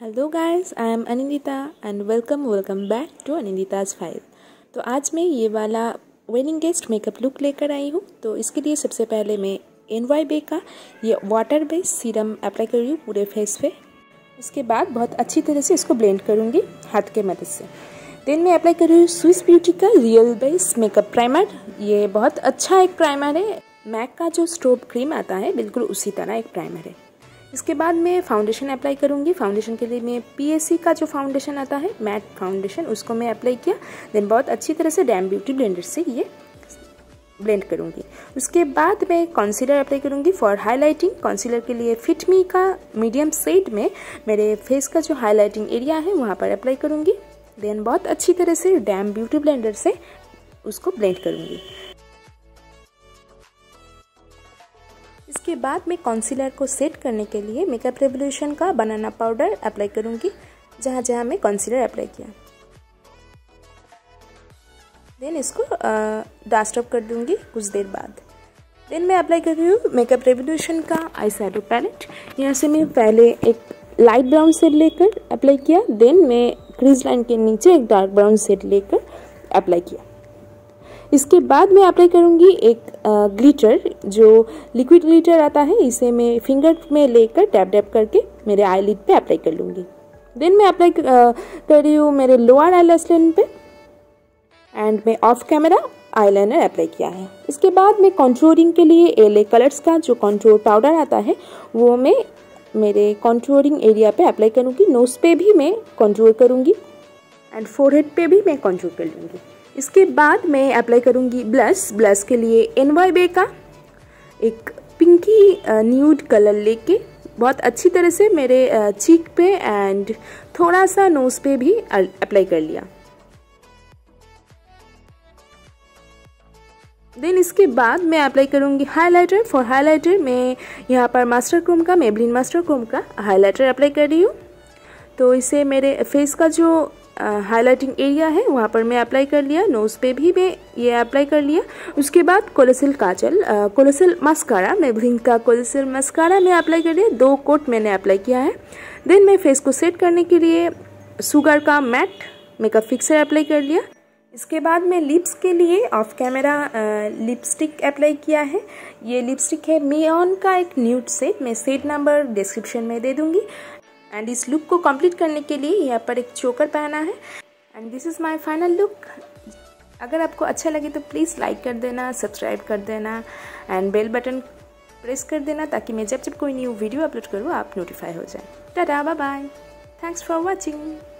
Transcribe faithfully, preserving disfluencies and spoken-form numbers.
Hello guys, I am Anindita and welcome welcome back to Anindita's file. तो आज मैं ये वाला वेडिंग गेस्ट मेकअप लुक लेकर आई हूँ। तो इसके लिए सबसे पहले मैं एन वाई बे का ये वाटर बेस्ड सीरम अप्लाई कर रही हूँ पूरे फेस पे। उसके बाद बहुत अच्छी तरह से इसको ब्लेंड करूँगी हाथ के मदद से। देन मैं अप्लाई कर रही हूँ स्विस ब्यूटी का रियल बेस मेकअप प्राइमर। ये बहुत अच्छा एक प्राइमर है, मैक का जो स्ट्रोब क्रीम आता है बिल्कुल उसी तरह एक प्राइमर है। इसके बाद मैं फाउंडेशन अप्लाई करूँगी। फाउंडेशन के लिए मैं पी एस सी का जो फाउंडेशन आता है मैट फाउंडेशन, उसको मैं अप्लाई किया। देन बहुत अच्छी तरह से डैम ब्यूटी ब्लेंडर से ये ब्लेंड करूँगी। उसके बाद मैं कंसीलर अप्लाई करूँगी फॉर हाईलाइटिंग। कंसीलर के लिए फिट मी का मीडियम शेड में मेरे फेस का जो हाईलाइटिंग एरिया है वहाँ पर अप्लाई करूँगी। देन बहुत अच्छी तरह से डैम ब्यूटी ब्लेंडर से उसको ब्लेंड करूँगी। इसके बाद मैं कंसीलर को सेट करने के लिए मेकअप रेवोल्यूशन का बनाना पाउडर अप्लाई करूँगी जहाँ जहाँ मैं कंसीलर अप्लाई किया। देन इसको डस्ट अप कर दूँगी कुछ देर बाद। देन मैं अप्लाई कर रही हूँ मेकअप रेवोल्यूशन का आई शैडो पैलेट। यहाँ से मैं पहले एक लाइट ब्राउन शेड लेकर अप्लाई किया। देन मैं क्रीज लाइन के नीचे एक डार्क ब्राउन शेड लेकर अप्लाई किया। इसके बाद मैं अप्लाई करूँगी एक ग्लिटर, जो लिक्विड ग्लिटर आता है। इसे मैं फिंगर में लेकर टैप टैप करके मेरे आईलिड पे अप्लाई कर लूँगी। देन मैं अप्लाई कर रही हूँ मेरे लोअर आईलैश लाइन पे एंड मैं ऑफ कैमरा आईलाइनर अप्लाई किया है। इसके बाद मैं कॉन्ट्रोरिंग के लिए एल ए कलर्स का जो कॉन्ट्रोर पाउडर आता है वो मैं मेरे कॉन्ट्रोरिंग एरिया पे अप्लाई करूँगी। नोज पे भी मैं कॉन्ट्रोर करूँगी एंड फोरहेड पे भी मैं कॉन्ट्रोर कर लूँगी। इसके बाद मैं अप्लाई करूँगी ब्लश। ब्लश के लिए एन वाई बे का एक पिंकी न्यूड कलर लेके बहुत अच्छी तरह से मेरे चीक पे एंड थोड़ा सा नोज पे भी अप्लाई कर लिया। देन इसके बाद मैं अप्लाई करूँगी हाइलाइटर। फॉर हाइलाइटर मैं यहाँ पर मास्टर क्रोम का मेबलिन मास्टर क्रोम का हाइलाइटर अप्लाई कर रही हूँ। तो इसे मेरे फेस का जो हाईलाइटिंग एरिया है वहाँ पर मैं अप्लाई कर लिया। नोज पे भी मैं ये अप्लाई कर लिया। उसके बाद कोलोसिल काजल, कोलोसिल मस्कारा, मेबलिन का कोलोसिल मस्कारा मैं अप्लाई कर लिया। दो कोट मैंने अप्लाई किया है। देन मैं फेस को सेट करने के लिए शुगर का मैट मेकअप फिक्सर अप्लाई कर लिया। इसके बाद मैं लिप्स के लिए ऑफ कैमरा लिपस्टिक अप्लाई किया है। ये लिपस्टिक है मियॉन का एक न्यूड शेड। मैं शेड नंबर डिस्क्रिप्शन में दे दूँगी। एंड इस लुक को कंप्लीट करने के लिए यहाँ पर एक चोकर पहना है and this is my final look. अगर आपको अच्छा लगे तो प्लीज़ लाइक कर देना, सब्सक्राइब कर देना एंड बेल बटन प्रेस कर देना ताकि मैं जब जब कोई न्यू वीडियो अपलोड करूँ आप नोटिफाई हो जाए। टाटा, bye bye, thanks for watching.